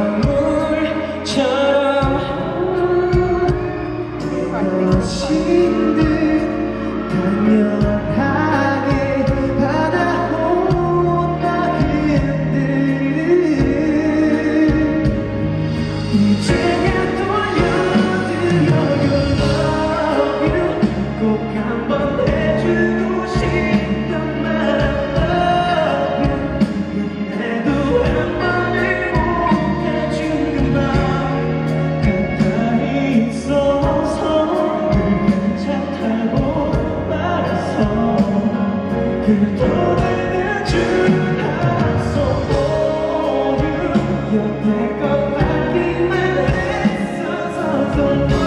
당신 듯 당연하게 받아온 마음들을 이제야 돌려드려요 love you 꼭 한번 해주고 싶단 말 love you 근데도 한 번을 못 해주는 말 가까이 있어서 착하고 말아서 그토록 늦은 하소 for you 여태껏 받기만 했어서